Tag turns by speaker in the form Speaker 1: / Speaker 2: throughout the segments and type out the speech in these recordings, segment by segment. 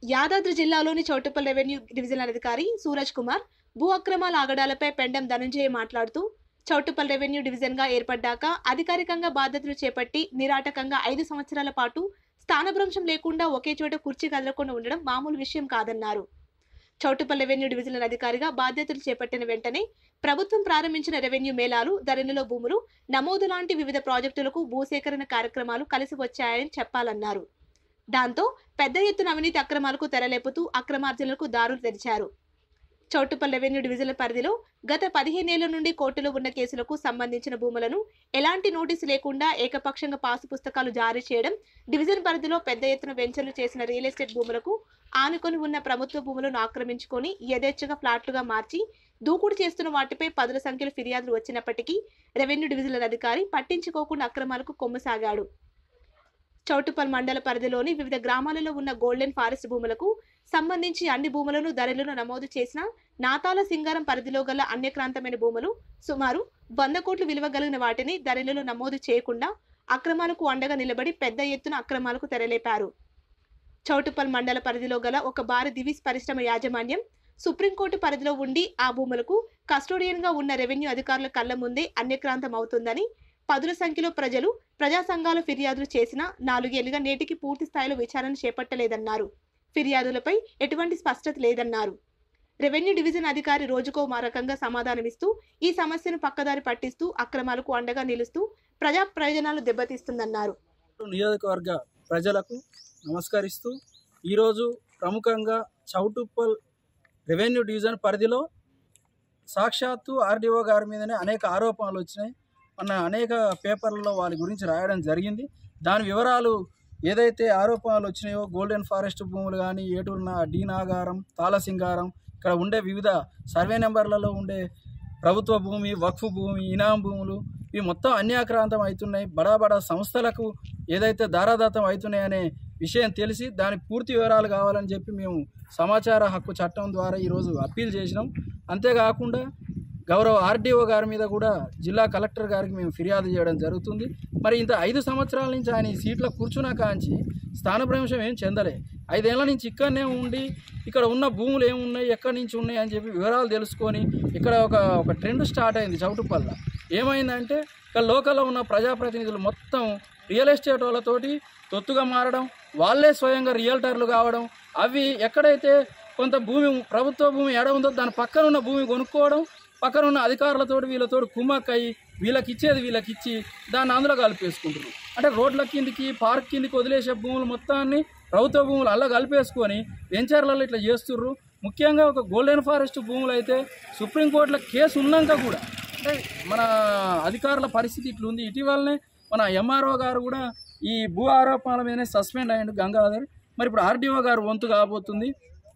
Speaker 1: యాదాద్రి జిల్లాలోని Choutuppal revenue divisional అధికారి సూరజ్ కుమార్ భూ అక్రమాల ఆగడాలపై పెండం ధనంజయ మాట్లాడుతూ చౌటుప్పల్ రెవెన్యూ డివిజన్ గా ఏర్పడ్డాక అధికారికంగా బాధ్యతలు చేపట్టి నిరాటకంగా 5 సంవత్సరాల పాటు స్థానభ్రంశం లేకుండా ఒకే చోట కుర్చీ కదలకుండా ఉండడం మామూలు విషయం కాదన్నారు. చౌటుప్పల్ రెవెన్యూ డివిజనల్ అధికారిగా బాధ్యతలు చేపట్టిన వెంటనే ప్రభుత్వం ప్రారంభించిన రెవెన్యూ మేళాలు, ధరణిలో భూములు నమోదు లాంటి వివిధ ప్రాజెక్టులకు భూసేకరణ కార్యక్రమాలు కలిసి వచ్చాయని చెప్పాలన్నారు. దాంతో పెద్ద ఎత్తున అవినీతి అక్రమాలకు తెరలేపుతూ అక్రమార్జనలకు దారులు తెరిచారు. చౌటుప్పల్ రెవెన్యూ డివిజనల్ పరిధిలో గత 15 ఏళ్ల నుండి కోర్టులో ఉన్న కేసులకు సంబంధించిన భూములను ఎలాంటి నోటీసు లేకుండా ఏకపక్షంగా పాసు పుస్తకాలు జారీ చేయడం, డివిజన్ పరిధిలో పెద్ద ఎత్తున వెంచర్లు చేసిన రియల్ ఎస్టేట్ భూములకు ఆనుకొని ఉన్న ప్రభుత్వ భూములను ఆక్రమించుకొని యథేచ్ఛగా ఫ్లాట్లుగా మార్చి దూకుడు చేస్తున్న వాటిపై పదుల సంఖ్యలో ఫిర్యాదులు వచ్చినప్పటికీ రెవెన్యూ డివిజనల్ అధికారి పట్టించుకోకుండా అక్రమాలకు కొమ్మసాగాడు. చౌటుప్పల్ మండల పరిధిలోని వివిధ గ్రామాలలో ఉన్న గోల్డెన్ ఫారెస్ట్ భూములకు సంబంధించి అన్ని భూములను ధరలను నమోదు చేసిన నాతాల సింగారం పరిధిలో గల అన్యక్రాంతమైన భూములు సుమారు 100 కోట్లు విలువ కలిగిన వాటిని ధరలలో నమోదు చేయకుండా అక్రమాలకు అండగా నిలబడి పెద్ద ఎత్తున అక్రమాలకు తెరలేపారు. చౌటుప్పల్ మండల పరిధిలో గల ఒక భారీ దివీస్ పరిశ్రమ యాజమాన్యం సుప్రీంకోర్టు పరిధిలో ఉండి ఆ భూములకు కస్టోడియన్ గా ఉన్న రెవెన్యూ అధికారుల కళ్ల ముందే అన్యక్రాంతం అవుతుందని పదుల సంఖ్యలో ప్రజలు, ప్రజా సంఘాలు ఫిర్యాదులు చేసినా 4 ఏళ్లుగా నేటికి పూర్తి స్థాయిలో విచారణ చేపట్టలేదన్నారు. ఫిర్యాదులపై ఎటువంటి స్పష్టత లేదన్నారు. రెవెన్యూ డివిజన్ అధికారి రోజుకో రకంగా సమాధానమిస్తూ ఈ సమస్యను పక్కదారి పట్టిస్తూ అక్రమాలకు అండగా నిలుస్తూ ప్రజా ప్రయోజనాలు దెబ్బతీస్తుందన్నారు.
Speaker 2: నియోజకవర్గ ప్రజలకు నమస్కరిస్తూ ఈరోజు ప్రముఖంగా చౌటుప్పల్ రెవెన్యూ డివిజన్ పరిధిలో సాక్షాత్తు ఆర్డీఓ గారి మీదనే అనేక ఆరోపణలు వచ్చినాయి. అనేక పేపర్లలో వారి గురించి రాయడం జరిగింది. దాని వివరాలు ఏదైతే ఆరోపణలు వచ్చినాయో గోల్డెన్ ఫారెస్ట్ భూములు కానీ, ఏటూరు డి నాగారం, తాళసింగారం, ఇక్కడ ఉండే వివిధ సర్వే నెంబర్లలో ఉండే ప్రభుత్వ భూమి, వక్ఫ్ భూమి, ఇనాం భూములు ఇవి మొత్తం అన్యాక్రాంతం అవుతున్నాయి. బడా సంస్థలకు ఏదైతే దారాదత్తం అవుతున్నాయనే విషయం తెలిసి దాని పూర్తి వివరాలు కావాలని చెప్పి మేము సమాచార హక్కు చట్టం ద్వారా ఈరోజు అప్పీల్ చేసినాం. అంతేకాకుండా గౌరవ ఆర్డీఓ గారి మీద కూడా జిల్లా కలెక్టర్ గారికి మేము ఫిర్యాదు చేయడం జరుగుతుంది. మరి ఇంత 5 సంవత్సరాల నుంచి ఆయన ఈ సీట్లో కూర్చున్నా కాంచి స్థానభ్రంశం ఏం చెందలే. 5 ఏళ్ల నుంచి ఇక్కడనే ఉండి ఇక్కడ ఉన్న భూములు ఏమున్నాయి, ఎక్కడి నుంచి ఉన్నాయి అని చెప్పి వివరాలు తెలుసుకొని ఇక్కడ ఒక ట్రెండ్ స్టార్ట్ అయింది. చౌటుప్పల్లో ఏమైందంటే ఇక్కడ లోకల్లో ఉన్న ప్రజాప్రతినిధులు మొత్తం రియల్ ఎస్టేట్ వాళ్ళతోటి తొత్తుగా మారడం, వాళ్ళే స్వయంగా రియల్టర్లు కావడం, అవి ఎక్కడైతే కొంత భూమి ప్రభుత్వ భూమి ఎడ ఉందో దాని పక్కన ఉన్న భూమి కొనుక్కోవడం, పక్కన ఉన్న అధికారులతోటి వీళ్ళతోటి కుమ్మక్కయి వీళ్ళకి ఇచ్చేది వీళ్ళకి ఇచ్చి దాన్ని అందులో కలిపేసుకుంటున్నారు. అంటే రోడ్ల కిందికి, పార్క్ కిందికి వదిలేసే భూములు మొత్తాన్ని ప్రభుత్వ భూములు అలా కలిపేసుకొని వెంచర్లలో ఇట్లా చేస్తుర్రు. ముఖ్యంగా ఒక గోల్డెన్ ఫారెస్ట్ భూములు అయితే సుప్రీంకోర్టులో కేసు ఉన్నాక కూడా అంటే మన అధికారుల పరిస్థితి ఇట్లుంది. ఇటీవలనే మన ఎంఆర్ఓ గారు కూడా ఈ భూ ఆరోపణల మీదనే సస్పెండ్ అయ్యాడు గంగాధర్. మరి ఇప్పుడు ఆర్డీఓ గారు వంతు కాబోతుంది.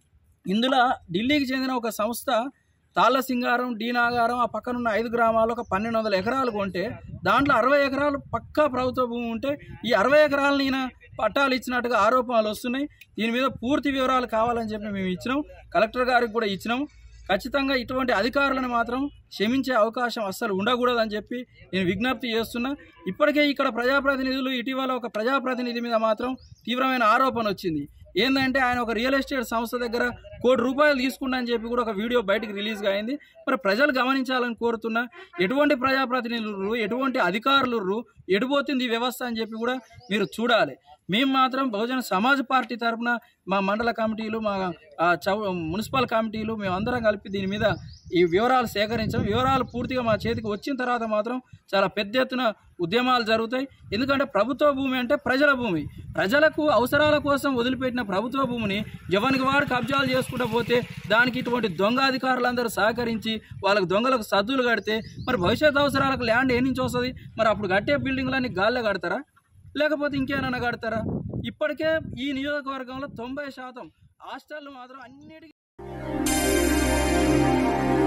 Speaker 2: ఇందులో ఢిల్లీకి చెందిన ఒక సంస్థ తాళ్ళసింగారం, డి నాగారం, ఆ పక్కనున్న 5 గ్రామాలు ఒక 1200 ఎకరాలు కొంటే దాంట్లో 60 ఎకరాలు పక్కా ప్రభుత్వ భూమి ఉంటే ఈ 60 ఎకరాలను ఈయన పట్టాలు ఇచ్చినట్టుగా ఆరోపణలు వస్తున్నాయి. దీని మీద పూర్తి వివరాలు కావాలని చెప్పి మేము ఇచ్చినాం, కలెక్టర్ గారికి కూడా ఇచ్చినాం. ఖచ్చితంగా ఇటువంటి అధికారులను మాత్రం క్షమించే అవకాశం అస్సలు ఉండకూడదని చెప్పి నేను విజ్ఞప్తి చేస్తున్నా. ఇప్పటికే ఇక్కడ ప్రజాప్రతినిధులు ఇటీవల ఒక ప్రజాప్రతినిధి మీద మాత్రం తీవ్రమైన ఆరోపణ వచ్చింది. ఏంటంటే ఆయన ఒక రియల్ ఎస్టేట్ సంస్థ దగ్గర ₹1 కోటి తీసుకున్నా అని చెప్పి కూడా ఒక వీడియో బయటకు రిలీజ్గా అయింది. మరి ప్రజలు గమనించాలని కోరుతున్నా. ఎటువంటి ప్రజాప్రతినిధులు, ఎటువంటి అధికారులు, ఎడిపోతుంది ఈ వ్యవస్థ అని చెప్పి కూడా మీరు చూడాలి. మేము మాత్రం బహుజన సమాజ్ పార్టీ తరఫున మా మండల కమిటీలు, మా మున్సిపల్ కమిటీలు మేమందరం కలిపి దీని మీద ఈ వివరాలు సేకరించాం. వివరాలు పూర్తిగా మా చేతికి వచ్చిన తర్వాత మాత్రం చాలా పెద్ద ఎత్తున ఉద్యమాలు జరుగుతాయి. ఎందుకంటే ప్రభుత్వ భూమి అంటే ప్రజల భూమి. ప్రజలకు అవసరాల కోసం వదిలిపెట్టిన ప్రభుత్వ భూమిని ఎవరికి వాడు కబ్జాలు చేసుకుంటూ పోతే దానికి ఇటువంటి దొంగ అధికారులందరూ సహకరించి వాళ్ళకు దొంగలకు సద్దులు కడితే మరి భవిష్యత్ అవసరాలకు ల్యాండ్ ఏ నుంచి వస్తుంది? మరి అప్పుడు కట్టే బిల్డింగ్లన్నీ గాల్లో కడతారా, లేకపోతే ఇంకేమైనా కడతారా? ఇప్పటికే ఈ నియోజకవర్గంలో 90% హాస్టళ్ళు మాత్రం అన్నిటికీ